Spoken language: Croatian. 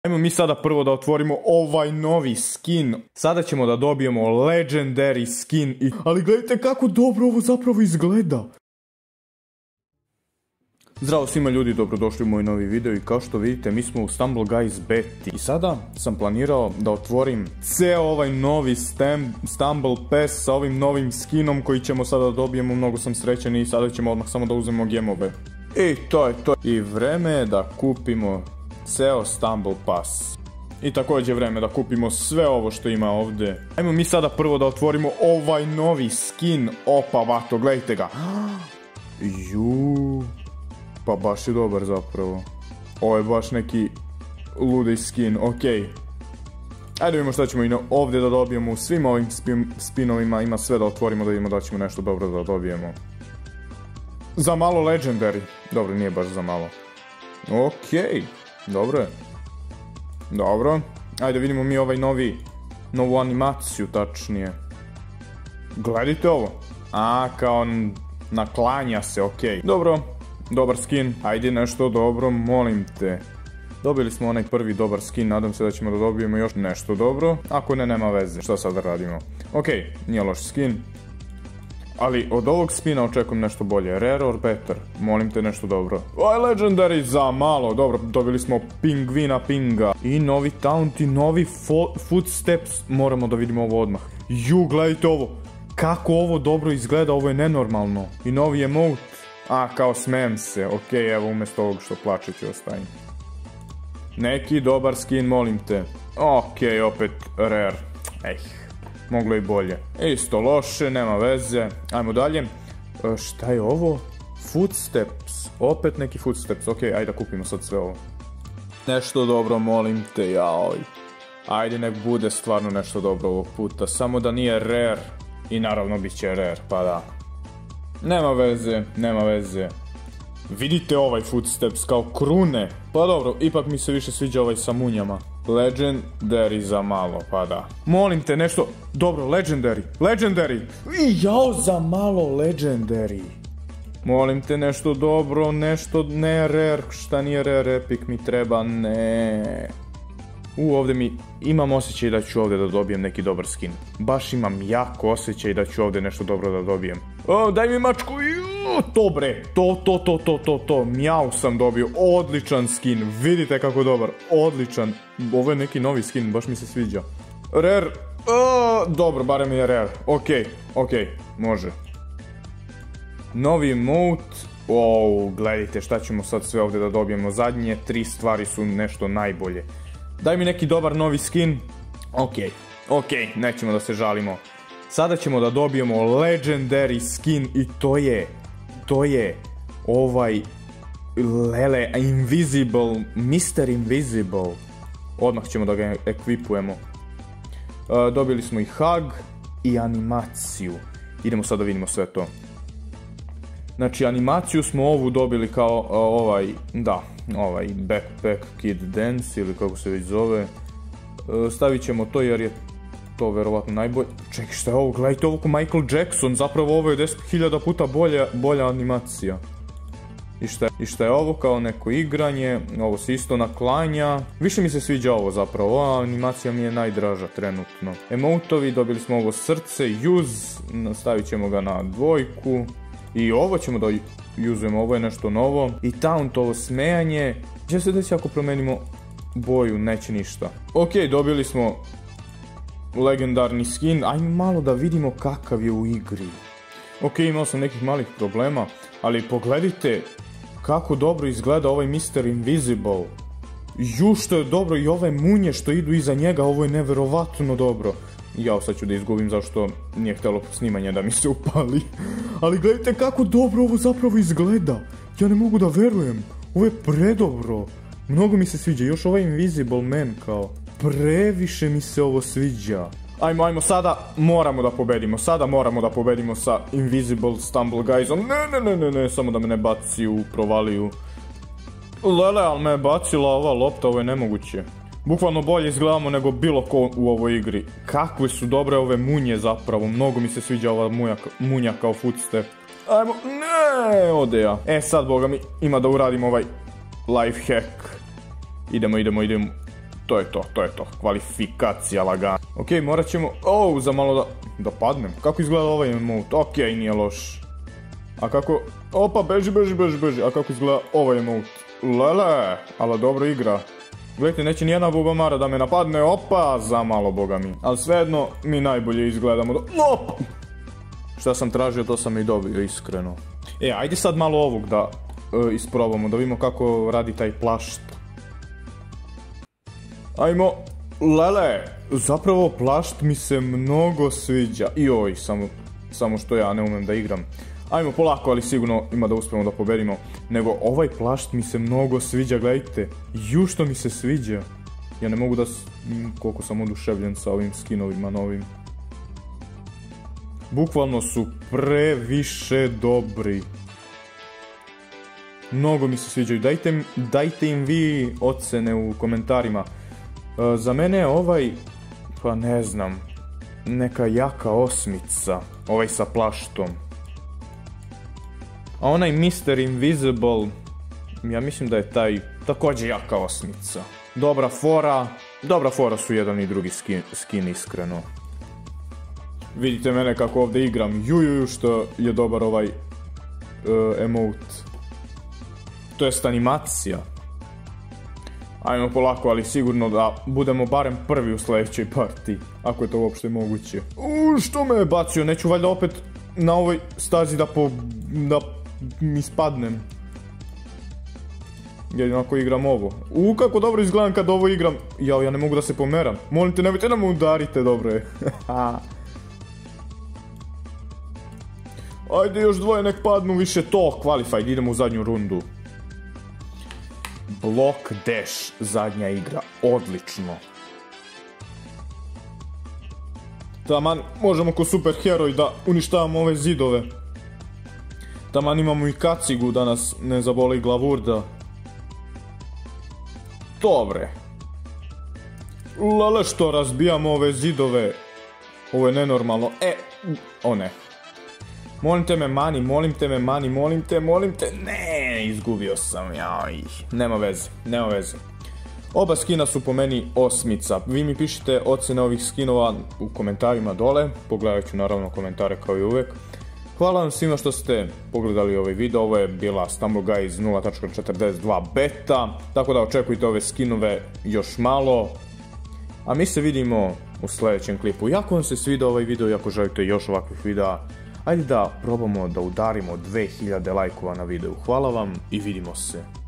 Ajmo mi sada prvo da otvorimo ovaj novi skin. Sada ćemo da dobijemo Legendary skin. Ali gledajte kako dobro ovo zapravo izgleda. Zdravo svima ljudi, dobrodošli u moj novi video i kao što vidite mi smo u Stumble Guys beti. I sada sam planirao da otvorim ceo ovaj novi Stumble Pass sa ovim novim skinom koji ćemo sada da dobijemo. Mnogo sam srećan i sada ćemo odmah samo da uzmemo gemove. I to je to. I vreme je da kupimo ceo Stumble Pass. I također vreme da kupimo sve ovo što ima ovdje. Ajmo mi sada prvo da otvorimo ovaj novi skin. Opa vato, gledajte ga. Juuu. Pa baš je dobar zapravo. Ovo je baš neki ludi skin, okej. Ajde vidimo šta ćemo i ovdje da dobijemo u svim ovim spinovima. Ima sve da otvorimo da vidimo da ćemo nešto dobro da dobijemo. Za malo Legendary. Dobro, nije baš za malo. Okej, dobro je. Dobro. Ajde vidimo mi ovaj novu animaciju tačnije. Gledajte ovo. A, kao naklanja se, okej. Dobro. Dobar skin, ajde nešto dobro, molim te. Dobili smo onaj prvi dobar skin, nadam se da ćemo da dobijemo još nešto dobro. Ako ne, nema veze, šta sad radimo. Okej, nije loš skin. Ali od ovog spina očekujem nešto bolje. Rare or better, molim te nešto dobro. Oj, Legendary za malo, dobro, dobili smo Pingvina Pinga. I novi Taunt i novi Footsteps, moramo da vidimo ovo odmah. Ju, gledajte ovo, kako ovo dobro izgleda, ovo je nenormalno. I novi emote. A, kao smijem se, okej, evo umjesto ovog što plače ću ostaviti. Neki dobar skin, molim te. Okej, opet rare. Moglo i bolje. Isto loše, nema veze. Ajmo dalje. Šta je ovo? Footsteps. Opet neki Footsteps, okej, ajde da kupimo sad sve ovo. Nešto dobro, molim te, jaoj. Ajde nek bude stvarno nešto dobro ovog puta, samo da nije rare. I naravno bit će rare, pa da. Nema veze, nema veze. Vidite ovaj Footsteps kao krune. Pa dobro, ipak mi se više sviđa ovaj sa munjama. Legendary za malo, pa da. Molim te nešto dobro, Legendary. Legendary. I jao, za malo Legendary. Molim te nešto dobro, nešto ne rare. Šta nije rare, epic mi treba, ne. Ovdje mi imam osjećaj da ću ovdje da dobijem neki dobar skin. Baš imam jako osjećaj da ću ovdje nešto dobro da dobijem. O, daj mi mačku, to bre, to, mjau sam dobio, odličan skin, vidite kako dobar, odličan. Ovo je neki novi skin, baš mi se sviđa. Rare, dobro, barem je rare, okej, može. Novi emote, gledajte šta ćemo sad sve ovdje da dobijemo, zadnje 3 stvari su nešto najbolje. Daj mi neki dobar novi skin. Okej, nećemo da se žalimo. Sada ćemo da dobijemo Legendary skin i to je ovaj Invisible, Mr. Invisible. Odmah ćemo da ga ekvipujemo. Dobili smo i hug i animaciju. Idemo sad da vidimo sve to. Znači animaciju smo ovu dobili kao ovaj Backpack Kid Dance ili kako se već zove. Stavit ćemo to jer je to verovatno najbolje. Čekaj, šta je ovo? Gledajte ovo ko Michael Jackson, zapravo ovo je 10.000 puta bolja animacija. I šta je ovo? Kao neko igranje, ovo se isto naklanja. Više mi se sviđa ovo zapravo, ova animacija mi je najdraža trenutno. Emotovi, dobili smo ovo srce, use, stavit ćemo ga na 2. I ovo ćemo da uzujemo, ovo je nešto novo. I taunt, ovo smejanje. Će se desiti ako promenimo boju, neće ništa. Okej, dobili smo legendarni skin. Ajmo malo da vidimo kakav je u igri. Okej, imao sam nekih malih problema, ali pogledajte kako dobro izgleda ovaj Mr. Invisible. Ju, što je dobro, i ove munje što idu iza njega, ovo je neverovatno dobro. Jao, sad ću da izgubim zašto nije htjelo snimanje da mi se upali. Ali gledajte kako dobro ovo zapravo izgleda. Ja ne mogu da verujem. Ovo je predobro. Mnogo mi se sviđa. Još ovaj Invisible Man kao. Previše mi se ovo sviđa. Ajmo, sada moramo da pobedimo. Sada moramo da pobedimo sa Invisible Stumble Guysom. Ne, samo da me ne baci u provaliju. Lele, ali me je bacila ova lopta, ovo je nemoguće. Bukvalno bolje izgledamo nego bilo ko u ovoj igri. Kakve su dobre ove munje zapravo. Mnogo mi se sviđa ova munja kao footstep. Ajmo, ne, ode ja. Sad, boga mi, ima da uradim ovaj life hack. Idemo. to je to. Kvalifikacija lagana. Ok, morat ćemo... za malo da padnem. Kako izgleda ovaj emote? Ok, nije loš. A kako... Opa, beži. A kako izgleda ovaj emote? Lele, ali dobro igra. Gledajte, neće nijedna bubamara da me napadne. Opa, za malo, boga mi. Ali svejedno, mi najbolje izgledamo. Opa! Šta sam tražio, to sam i dobio, iskreno. Ajde sad malo ovog da isprobamo, da vidimo kako radi taj plašt. Ajmo, lele, zapravo plašt mi se mnogo sviđa. Joj, samo što ja ne umem da igram. Ajmo polako, ali sigurno ima da uspijemo da pobedimo. Nego ovaj plašt mi se mnogo sviđa, gledajte. Što mi se sviđa. Ja ne mogu da... Koliko sam oduševljen sa ovim skinovima novim. Bukvalno su previše dobri. Mnogo mi se sviđaju. Dajte im vi ocene u komentarima. Za mene je ovaj, pa ne znam, neka jaka 8. Ovaj sa plaštom. A onaj Mr. Invisible, ja mislim da je taj također jaka 8. Dobra fora su jedan i drugi skin, iskreno. Vidite mene kako ovdje igram, jujuju što je dobar ovaj emote. To jest animacija. Ajmo polako, ali sigurno da budemo barem prvi u sljedećoj partiji. Ako je to uopšte moguće. Što me je bacio? Neću valjda opet na ovoj stazi da mi spadnem. Jedino ako igram ovo. Kako dobro izgledam kad ovo igram. Ja ne mogu da se pomeram. Molim te, nemojte da me udarite, dobro je. Ajde, još dvoje nek padnu, više to. Qualified, idemo u zadnju rundu. Block Dash, zadnja igra, odlično. Taman, možemo ko super heroj da uništavamo ove zidove. Taman imamo i kacigu da nas ne zaboli glavurda. Dobre. Lele što razbijamo ove zidove. Ovo je nenormalno. Ne. Molim te me mani, ne, izgubio sam, jaj, nema veze. Oba skina su po meni 8. Vi mi pišite ocene ovih skinova u komentarima dole, pogledat ću naravno komentare kao i uvijek. Hvala vam svima što ste pogledali ovaj video, ovo je bila Stumble Guys 0.42 beta, tako da očekujte ove skinove još malo. A mi se vidimo u sljedećem klipu. Ako vam se svidio ovaj video i ako želite još ovakvih videa, ajde da probamo da udarimo 2000 lajkova na videu. Hvala vam i vidimo se.